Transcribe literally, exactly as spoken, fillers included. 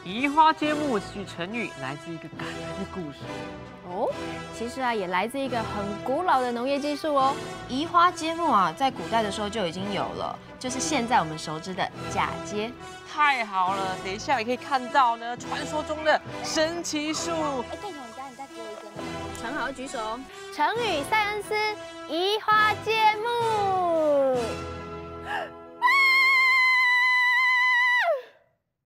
移花接木这句成语来自一个感人的故事。 哦，其实啊，也来自一个很古老的农业技术哦。 移花接木啊，在古代的时候就已经有了，就是现在我们熟知的嫁接。 太好了，等一下也可以看到呢，传说中的神奇树。 哎，队长，你再你再给我一个那个。陈豪举手。成语塞恩斯，移花接木。